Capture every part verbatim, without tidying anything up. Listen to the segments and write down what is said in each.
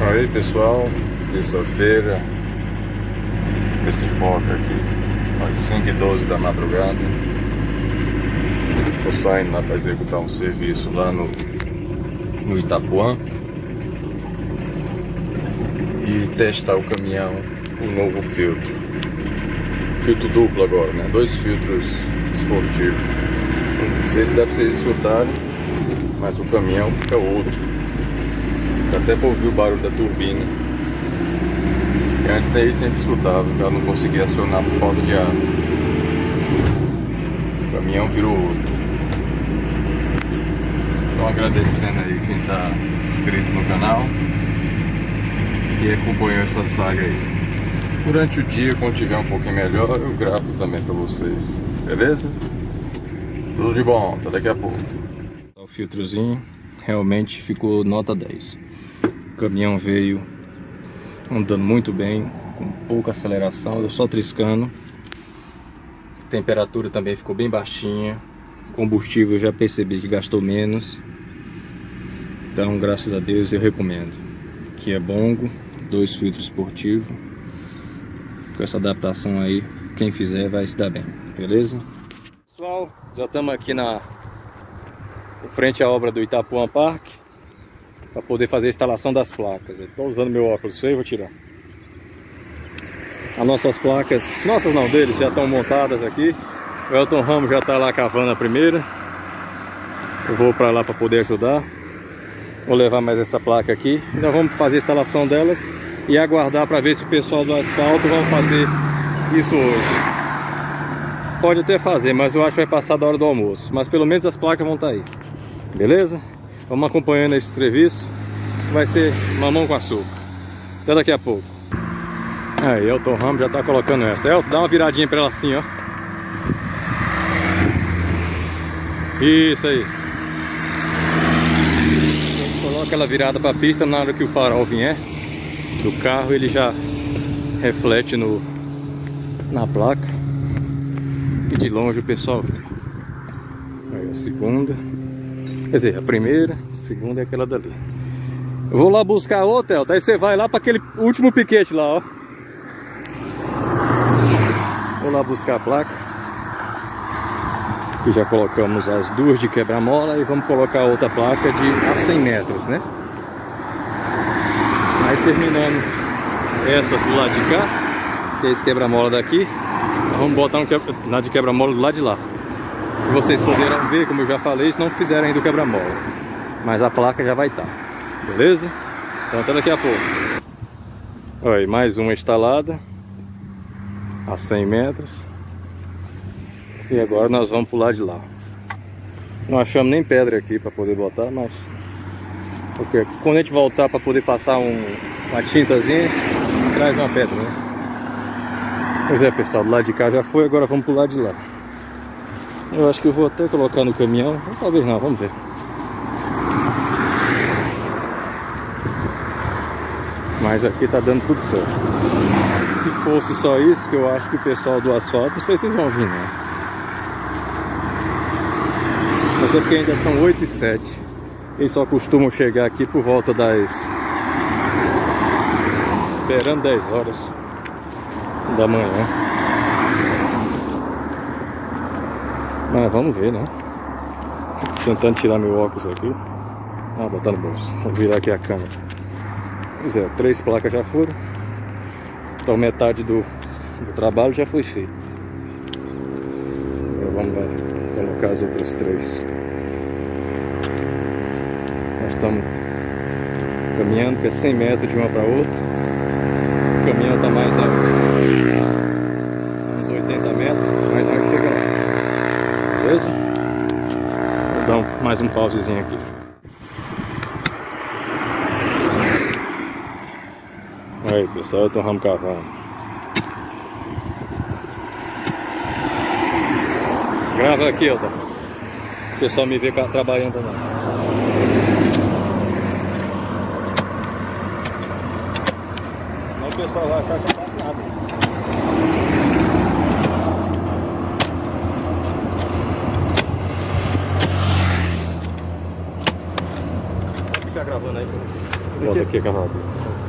Aí pessoal, terça-feira, esse foco aqui, às cinco e doze da madrugada. Tô saindo lá para executar um serviço lá no, no Itapuã e testar o caminhão, um novo filtro, filtro duplo agora, né? Dois filtros esportivos. Não sei se dá para vocês escutarem, mas o caminhão fica outro. Até para ouvir o barulho da turbina. E antes daí a gente escutava, que ela não conseguia acionar por falta de ar. O caminhão virou outro. Então agradecendo aí quem está inscrito no canal e acompanhou essa saga aí. Durante o dia, quando tiver um pouquinho melhor, eu gravo também para vocês. Beleza? Tudo de bom, até daqui a pouco. O filtrozinho realmente ficou nota dez. O caminhão veio andando muito bem, com pouca aceleração, eu só triscando. A temperatura também ficou bem baixinha. O combustível eu já percebi que gastou menos. Então, graças a Deus, eu recomendo. Aqui é Bongo, dois filtros esportivos. Com essa adaptação aí, quem fizer vai se dar bem, beleza? Pessoal, já estamos aqui na em frente à obra do Itapuã Park para poder fazer a instalação das placas. Estou usando meu óculos feio, vou tirar. As nossas placas, nossas não, deles já estão montadas aqui. O Elton Ramos já está lá cavando a primeira. Eu vou para lá para poder ajudar. Vou levar mais essa placa aqui. Nós vamos fazer a instalação delas e aguardar para ver se o pessoal do asfalto vai fazer isso hoje. Pode até fazer, mas eu acho que vai passar da hora do almoço. Mas pelo menos as placas vão estar aí. Beleza? Vamos acompanhando esse serviço. Vai ser mamão com açúcar. Até daqui a pouco. Aí, Elton Ramos já está colocando essa. Elton, dá uma viradinha para ela assim, ó. Isso aí. Coloca ela virada para a pista na hora que o farol vier do carro, ele já reflete no, na placa. E de longe o pessoal vê. Aí a segunda. Quer dizer, a primeira, a segunda é aquela dali. Eu vou lá buscar outra, Elton. Aí você vai lá para aquele último piquete lá, ó. Vou lá buscar a placa. E já colocamos as duas de quebra-mola e vamos colocar outra placa de a cem metros, né? Aí terminando essas do lado de cá, que é esse quebra-mola daqui, nós vamos botar um quebra, na de quebra-mola do lado de lá. E vocês poderão ver, como eu já falei, se não fizeram ainda o quebra-mola. Mas a placa já vai estar. Beleza? Então até daqui a pouco. Olha aí, mais uma instalada a cem metros. E agora nós vamos pro lado de lá. Não achamos nem pedra aqui para poder botar, mas porque quando a gente voltar para poder passar um, uma tintazinha, traz uma pedra, né? Pois é, pessoal, do lado de cá já foi, agora vamos pro lado de lá. Eu acho que eu vou até colocar no caminhão, ou talvez não, vamos ver. Mas aqui tá dando tudo certo. Se fosse só isso, que eu acho que o pessoal do asfalto, não sei se vocês vão vir, né? Mas é porque ainda são oito e sete. Eles só costumam chegar aqui por volta das... esperando dez horas da manhã. Mas vamos ver, né? Tentando tirar meu óculos aqui. Ah, botar no bolso. Vou virar aqui a câmera. Pois é, três placas já foram. Então metade do, do trabalho já foi feito. Agora vamos lá colocar as outras três. Nós estamos caminhando, que é cem metros de uma para outra. O caminhão está mais a uns oitenta metros, mas nós chegamos lá. Beleza? Vou dar um, mais um pausezinho aqui. Aí pessoal, eu tô ramo cavando. Grava aqui, ó, tá? O pessoal me vê trabalhando também. Não, o pessoal vai achar que não faz nada. Pode ficar gravando aí. Bota aqui a gravadora.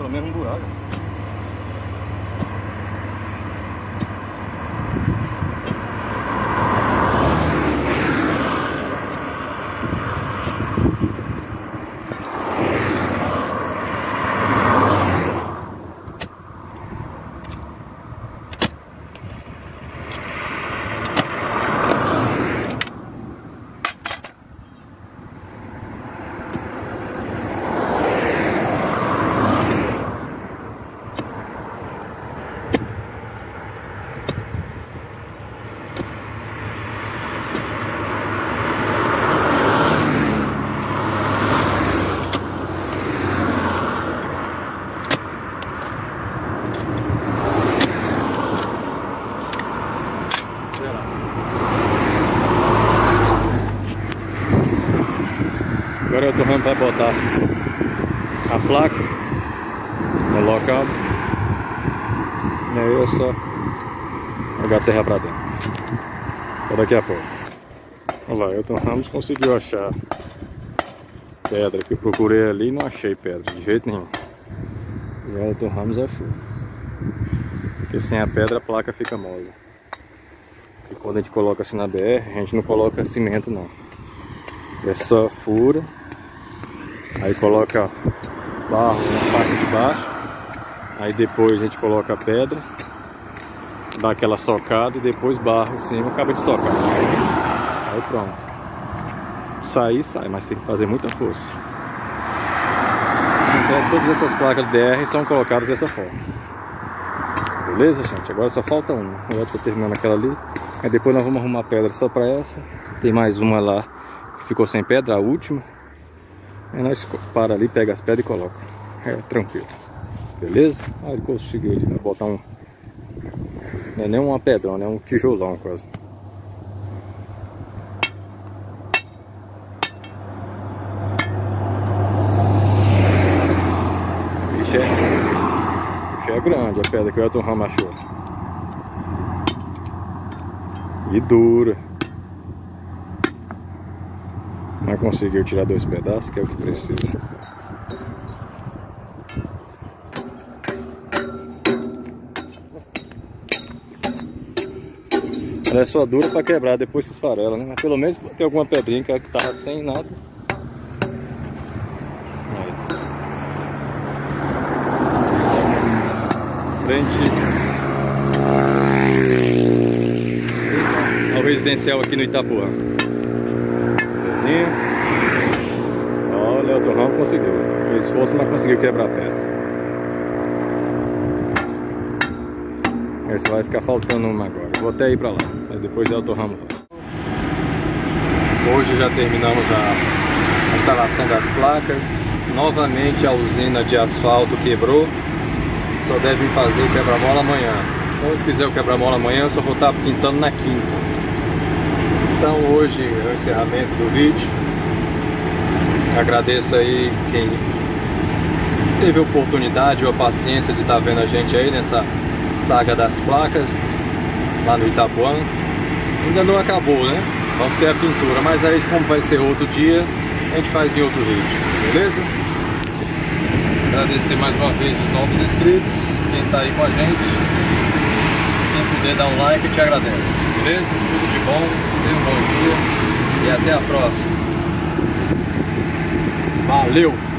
pelo menos um buraco. Agora eu tô rando para botar a placa no local. E aí é só jogar a terra pra dentro. Até daqui a pouco. Olha lá, Elton Ramos conseguiu achar pedra que eu procurei ali e não achei pedra de jeito nenhum. O Elton Ramos achou. Porque sem a pedra a placa fica mole. E quando a gente coloca assim na B R, a gente não coloca cimento não. É só fura. Aí coloca barro na parte de baixo. Aí depois a gente coloca a pedra, dá aquela socada e depois barro em cima, acaba de socar. Aí pronto. Sair, sai, mas tem que fazer muita força. Então todas essas placas de D R são colocadas dessa forma. Beleza, gente? Agora só falta uma. Eu estou terminando aquela ali. Aí depois nós vamos arrumar pedra só para essa. Tem mais uma lá que ficou sem pedra, a última. Aí nós para ali, pega as pedras e coloca. É tranquilo. Beleza? Aí ele conseguiu botar um... Não é nem uma pedrona, é um tijolão quase. O bicho é... O bicho é grande, a pedra que o Elton Ramos achou. E dura. Mas conseguiu tirar dois pedaços, que é o que precisa. Ela é só dura para quebrar, depois se esfarela, né? Mas pelo menos tem alguma pedrinha que tava sem nada. Aí. Frente ao residencial aqui no Itapuã. Olha, o Elton Ramos conseguiu. Fez força, mas conseguiu quebrar a pedra. Esse vai ficar faltando uma agora. Vou até ir pra lá, mas depois é o Elton Ramos. Hoje já terminamos a instalação das placas. Novamente a usina de asfalto quebrou. Só devem fazer o quebra-mola amanhã. Então se fizer o quebra-mola amanhã, eu só vou estar pintando na quinta. Então hoje é o encerramento do vídeo. Agradeço aí quem teve a oportunidade ou a paciência de estar vendo a gente aí nessa saga das placas lá no Itapuã. Ainda não acabou, né? Vamos ter a pintura, mas aí como vai ser outro dia, a gente faz em outro vídeo, beleza? Agradecer mais uma vez os novos inscritos, quem está aí com a gente. Quem puder dar um like, eu te agradeço, beleza? Tudo de bom, tenha um bom dia e até a próxima. Valeu!